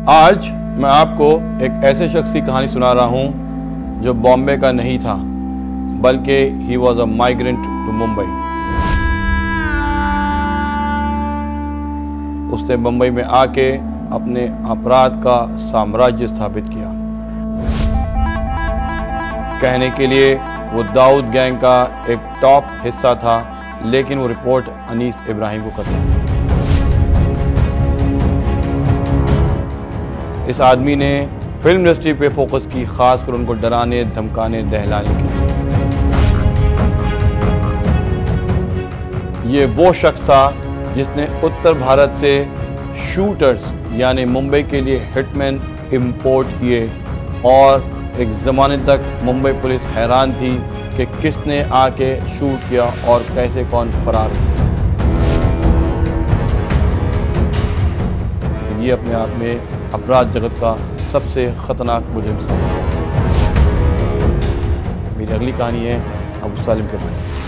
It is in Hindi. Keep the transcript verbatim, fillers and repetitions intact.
आज मैं आपको एक ऐसे शख्स की कहानी सुना रहा हूँ जो बॉम्बे का नहीं था, बल्कि he was a migrant to Mumbai. उसने मुंबई में आके अपने अपराध का साम्राज्य स्थापित किया। कहने के लिए वो दाऊद गैंग का एक टॉप हिस्सा था, लेकिन वो रिपोर्ट अनीस इब्राहिम को करता था। इस आदमी ने फिल्म इंडस्ट्री पे फोकस की, खासकर उनको डराने, धमकाने, दहलाने के लिए। ये वो शख्स था जिसने उत्तर भारत से शूटर्स यानी मुंबई के लिए हिटमैन इंपोर्ट किए, और एक ज़माने तक मुंबई पुलिस हैरान थी कि किसने आके शूट किया और कैसे कौन फरार हुआ। ये अपने आप में अपराध जगत का सबसे खतरनाक मुजरिम था। मेरी अगली कहानी है अबू सालिम के बारे में।